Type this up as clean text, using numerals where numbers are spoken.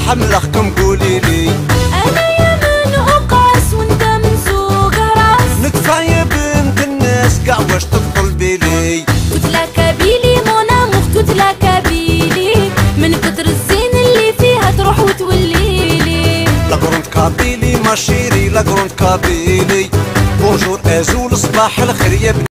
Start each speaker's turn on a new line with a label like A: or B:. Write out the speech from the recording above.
A: حملخكم قوليلي.
B: انا يا من اقاس وانت من سوق راس.
A: نكفى يا بنت الناس كاع واش تطلبي لي.
B: توتلاك بيلي مونا مخ توتلاك بيلي، من كتر الزين اللي فيها تروح وتوليلي.
A: لا كروند كابيلي ما شيري لا كروند كابيلي. بونجور ازول صباح الخير يا